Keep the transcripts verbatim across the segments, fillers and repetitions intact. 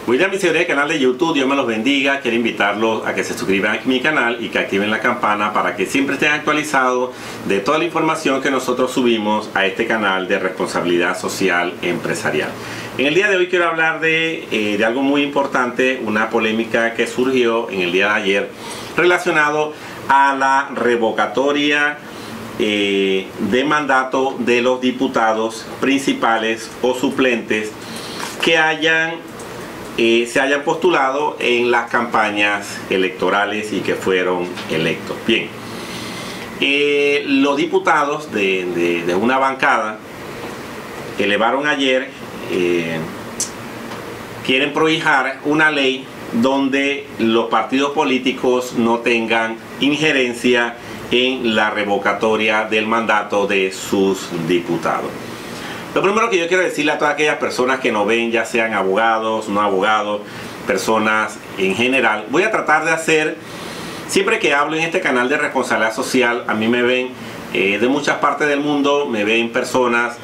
William Vicebre del canal de YouTube, Dios me los bendiga. Quiero invitarlos a que se suscriban a mi canal y que activen la campana para que siempre estén actualizados de toda la información que nosotros subimos a este canal de responsabilidad social empresarial. En el día de hoy quiero hablar de, eh, de algo muy importante, una polémica que surgió en el día de ayer relacionado a la revocatoria eh, de mandato de los diputados principales o suplentes que hayan Eh, se hayan postulado en las campañas electorales y que fueron electos. Bien, eh, los diputados de, de, de una bancada elevaron ayer, eh, quieren prohijar una ley donde los partidos políticos no tengan injerencia en la revocatoria del mandato de sus diputados. Lo primero que yo quiero decirle a todas aquellas personas que nos ven, ya sean abogados, no abogados, personas en general, voy a tratar de hacer, siempre que hablo en este canal de responsabilidad social, a mí me ven eh, de muchas partes del mundo, me ven personas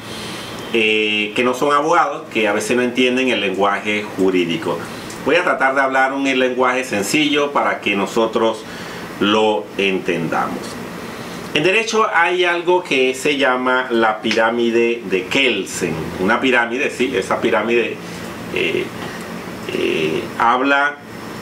eh, que no son abogados, que a veces no entienden el lenguaje jurídico. Voy a tratar de hablar un lenguaje sencillo para que nosotros lo entendamos. En derecho hay algo que se llama la pirámide de Kelsen. Una pirámide, sí, esa pirámide eh, eh, habla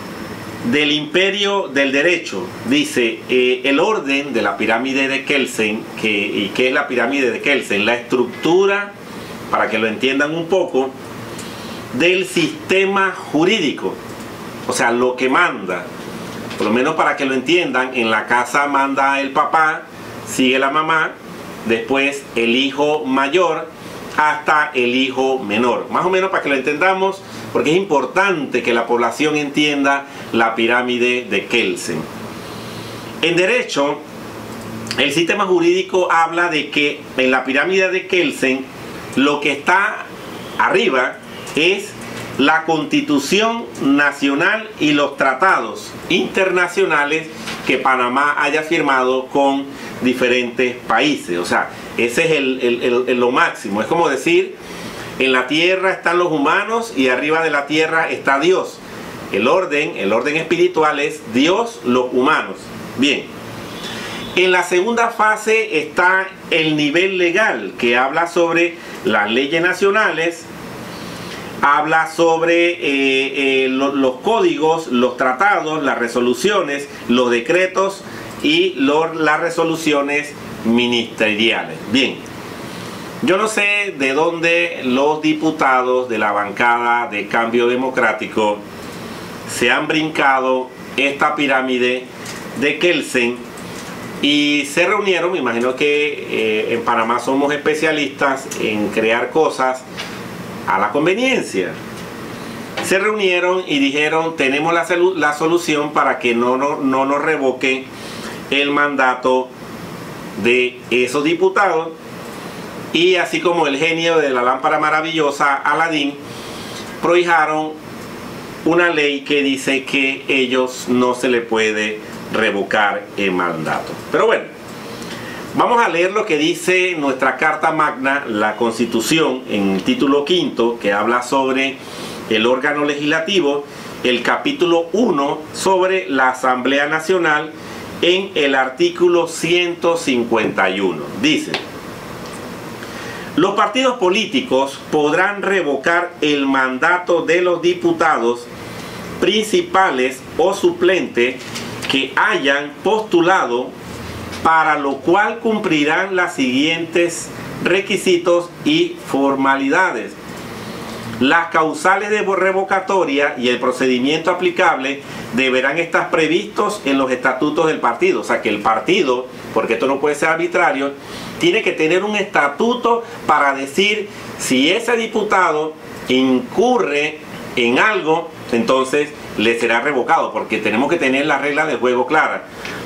del imperio del derecho. Dice, eh, el orden de la pirámide de Kelsen, que, ¿y qué es la pirámide de Kelsen? La estructura, para que lo entiendan un poco, del sistema jurídico. O sea, lo que manda. Por lo menos para que lo entiendan, en la casa manda el papá, sigue la mamá, después el hijo mayor, hasta el hijo menor. Más o menos para que lo entendamos, porque es importante que la población entienda la pirámide de Kelsen. En derecho, el sistema jurídico habla de que en la pirámide de Kelsen, lo que está arriba es la Constitución Nacional y los tratados internacionales que Panamá haya firmado con diferentes países. O sea, ese es el, el, el, el, lo máximo. Es como decir, en la tierra están los humanos y arriba de la tierra está Dios. El orden, el orden espiritual es Dios, los humanos. Bien. En la segunda fase está el nivel legal, que habla sobre las leyes nacionales, habla sobre eh, eh, lo, los códigos, los tratados, las resoluciones, los decretos y lo, las resoluciones ministeriales. Bien, yo no sé de dónde los diputados de la bancada de Cambio Democrático se han brincado esta pirámide de Kelsen y se reunieron. Me imagino que eh, en Panamá somos especialistas en crear cosas a la conveniencia. Se reunieron y dijeron, tenemos la, la solución para que no, no, no nos revoquen el mandato de esos diputados. Y así como el genio de la lámpara maravillosa, Aladín, prohijaron una ley que dice que ellos no se le puede revocar el mandato. Pero bueno, vamos a leer lo que dice nuestra Carta Magna, la Constitución, en el título quinto, que habla sobre el órgano legislativo, el capítulo uno sobre la Asamblea Nacional, en el artículo ciento cincuenta y uno. Dice, los partidos políticos podrán revocar el mandato de los diputados principales o suplentes que hayan postulado, para lo cual cumplirán los siguientes requisitos y formalidades. Las causales de revocatoria y el procedimiento aplicable deberán estar previstos en los estatutos del partido. O sea que el partido, porque esto no puede ser arbitrario, tiene que tener un estatuto para decir si ese diputado incurre en algo, entonces le será revocado, porque tenemos que tener las reglas del juego claras.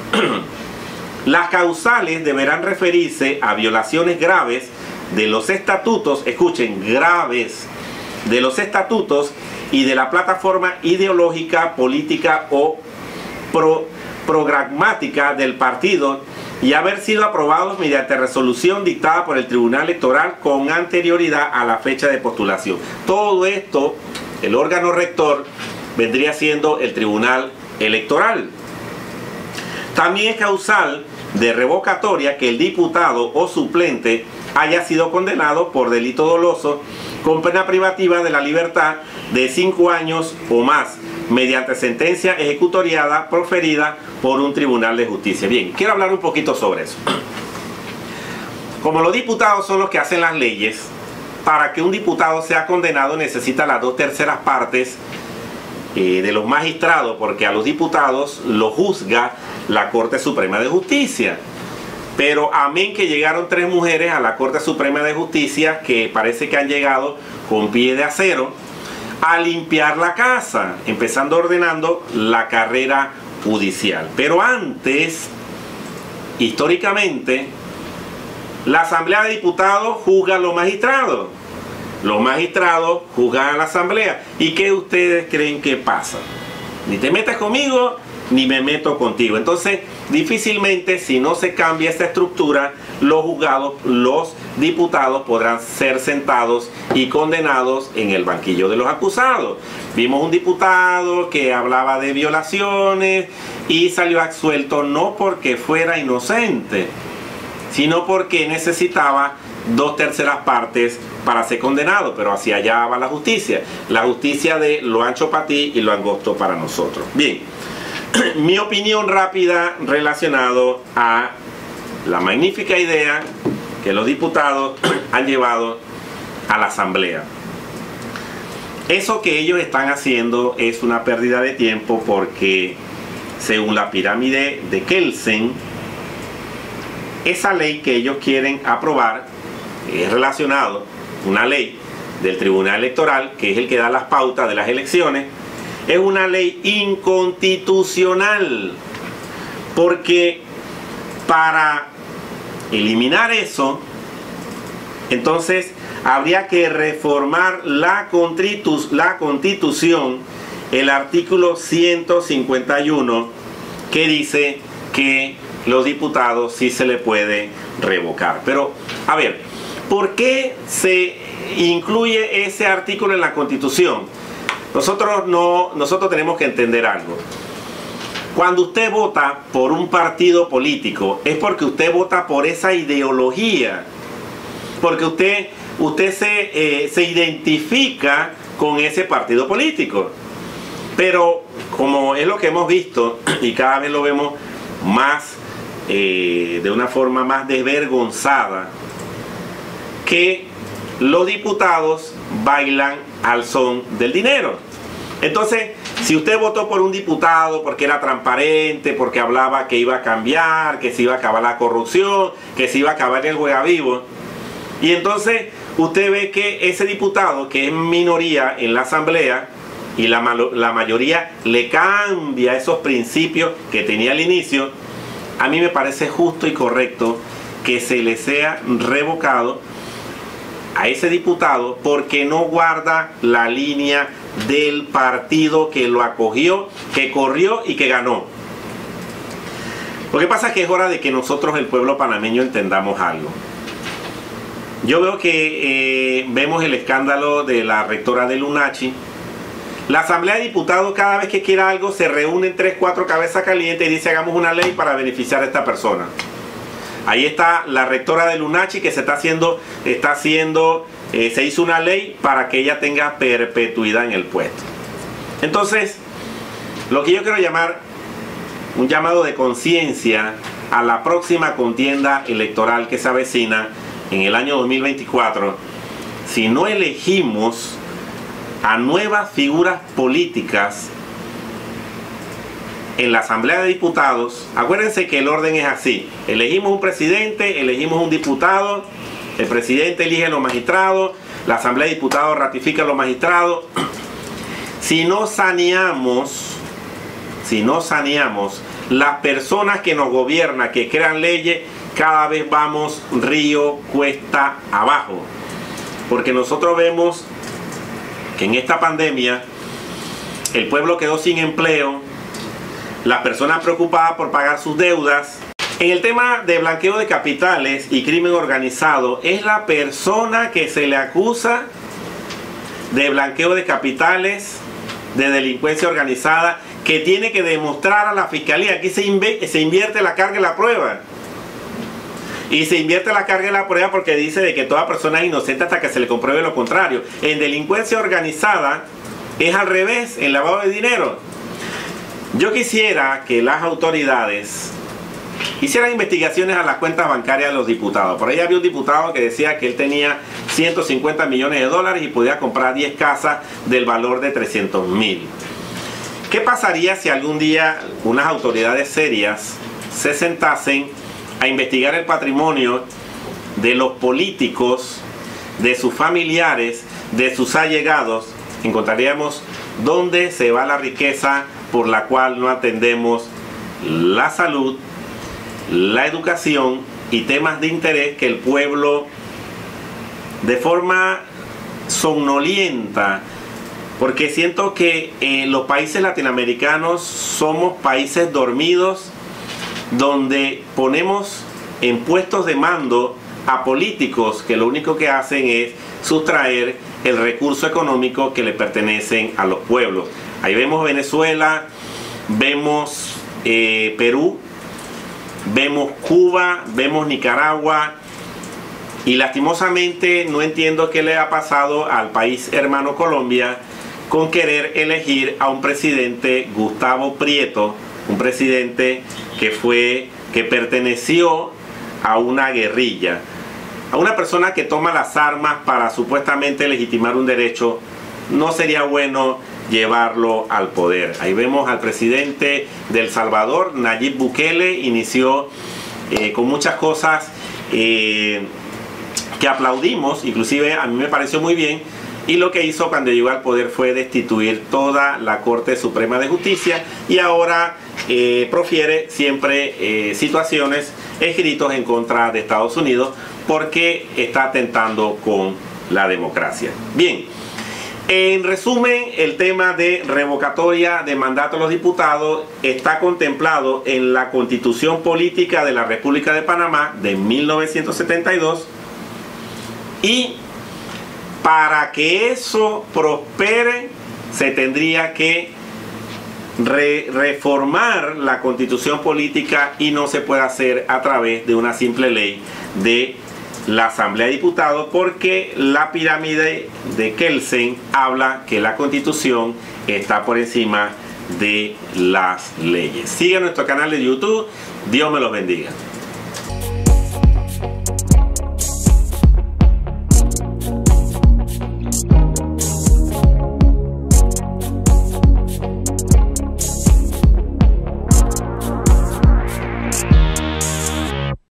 Las causales deberán referirse a violaciones graves de los estatutos, escuchen, graves, de los estatutos y de la plataforma ideológica, política o pro, programática del partido, y haber sido aprobados mediante resolución dictada por el Tribunal Electoral con anterioridad a la fecha de postulación. Todo esto el órgano rector vendría siendo el Tribunal Electoral. También es causal de revocatoria que el diputado o suplente haya sido condenado por delito doloso con pena privativa de la libertad de cinco años o más, mediante sentencia ejecutoriada proferida por un tribunal de justicia. Bien, quiero hablar un poquito sobre eso. Como los diputados son los que hacen las leyes, para que un diputado sea condenado necesita las dos terceras partes eh, de los magistrados, porque a los diputados lo juzga la Corte Suprema de Justicia. Pero amén que llegaron tres mujeres a la Corte Suprema de Justicia que parece que han llegado con pie de acero a limpiar la casa, empezando ordenando la carrera judicial. Pero antes, históricamente, la Asamblea de Diputados juzga a los magistrados. Los magistrados juzgan a la Asamblea. ¿Y qué ustedes creen que pasa? Ni te metas conmigo, ni me meto contigo. Entonces, difícilmente, si no se cambia esta estructura, los juzgados, los diputados podrán ser sentados y condenados en el banquillo de los acusados. Vimos un diputado que hablaba de violaciones y salió absuelto no porque fuera inocente, sino porque necesitaba dos terceras partes para ser condenado, pero hacia allá va la justicia. La justicia de lo ancho para ti y lo angosto para nosotros. Bien, mi opinión rápida relacionado a la magnífica idea que los diputados han llevado a la Asamblea. Eso que ellos están haciendo es una pérdida de tiempo porque, según la pirámide de Kelsen, esa ley que ellos quieren aprobar es relacionado, una ley del Tribunal Electoral, que es el que da las pautas de las elecciones, es una ley inconstitucional, porque para eliminar eso, entonces habría que reformar la, constitu la Constitución, el artículo ciento cincuenta y uno, que dice que los diputados sí se le puede revocar. Pero, a ver, ¿por qué se incluye ese artículo en la Constitución? Nosotros, no, nosotros tenemos que entender algo. Cuando usted vota por un partido político, es porque usted vota por esa ideología, porque usted, usted se, eh, se identifica con ese partido político. Pero, como es lo que hemos visto, y cada vez lo vemos más, eh, de una forma más desvergonzada, que los diputados bailan al son del dinero. Entonces, si usted votó por un diputado porque era transparente, porque hablaba que iba a cambiar, que se iba a acabar la corrupción, que se iba a acabar el juega vivo, y entonces usted ve que ese diputado, que es minoría en la Asamblea, y la, la mayoría le cambia esos principios que tenía al inicio, a mí me parece justo y correcto que se le sea revocado a ese diputado porque no guarda la línea del partido que lo acogió, que corrió y que ganó. Lo que pasa es que es hora de que nosotros, el pueblo panameño, entendamos algo. Yo veo que eh, vemos el escándalo de la rectora del UNACHI. La Asamblea de Diputados, cada vez que quiera algo, se reúnen tres, cuatro cabezas calientes y dice: hagamos una ley para beneficiar a esta persona. Ahí está la rectora del UNACHI que se está haciendo, está haciendo, eh, se hizo una ley para que ella tenga perpetuidad en el puesto. Entonces, lo que yo quiero llamar un llamado de conciencia a la próxima contienda electoral que se avecina en el año dos mil veinticuatro, si no elegimos a nuevas figuras políticas en la Asamblea de Diputados, acuérdense que el orden es así: elegimos un presidente, elegimos un diputado, el presidente elige a los magistrados, la Asamblea de Diputados ratifica a los magistrados. Si no saneamos, si no saneamos las personas que nos gobiernan, que crean leyes, cada vez vamos río cuesta abajo, porque nosotros vemos que en esta pandemia el pueblo quedó sin empleo, las personas preocupadas por pagar sus deudas. En el tema de blanqueo de capitales y crimen organizado, es la persona que se le acusa de blanqueo de capitales, de delincuencia organizada, que tiene que demostrar a la fiscalía. Aquí se, inv se invierte la carga y la prueba. Y se invierte la carga y la prueba porque dice de que toda persona es inocente hasta que se le compruebe lo contrario. En delincuencia organizada es al revés, en lavado de dinero. Yo quisiera que las autoridades hicieran investigaciones a las cuentas bancarias de los diputados. Por ahí había un diputado que decía que él tenía ciento cincuenta millones de dólares y podía comprar diez casas del valor de trescientos mil. ¿Qué pasaría si algún día unas autoridades serias se sentasen a investigar el patrimonio de los políticos, de sus familiares, de sus allegados? Encontraríamos dónde se va la riqueza por la cual no atendemos la salud, la educación y temas de interés que el pueblo, de forma somnolienta, porque siento que eh, los países latinoamericanos somos países dormidos, donde ponemos en puestos de mando a políticos que lo único que hacen es sustraer el recurso económico que le pertenecen a los pueblos. Ahí vemos Venezuela, vemos eh, Perú, vemos Cuba, vemos Nicaragua, y lastimosamente no entiendo qué le ha pasado al país hermano Colombia con querer elegir a un presidente, Gustavo Prieto, un presidente que fue, que perteneció a una guerrilla, a una persona que toma las armas para supuestamente legitimar un derecho. No sería bueno llevarlo al poder. Ahí vemos al presidente de El Salvador, Nayib Bukele, inició eh, con muchas cosas eh, que aplaudimos, inclusive a mí me pareció muy bien, y lo que hizo cuando llegó al poder fue destituir toda la Corte Suprema de Justicia, y ahora eh, profiere siempre eh, situaciones, escritos en contra de Estados Unidos, porque está atentando con la democracia. Bien, en resumen, el tema de revocatoria de mandato a los diputados está contemplado en la Constitución Política de la República de Panamá de mil novecientos setenta y dos, y para que eso prospere se tendría que re reformar la Constitución Política, y no se puede hacer a través de una simple ley de la Asamblea de Diputados, porque la pirámide de Kelsen habla que la Constitución está por encima de las leyes. Sigue nuestro canal de YouTube. Dios me los bendiga.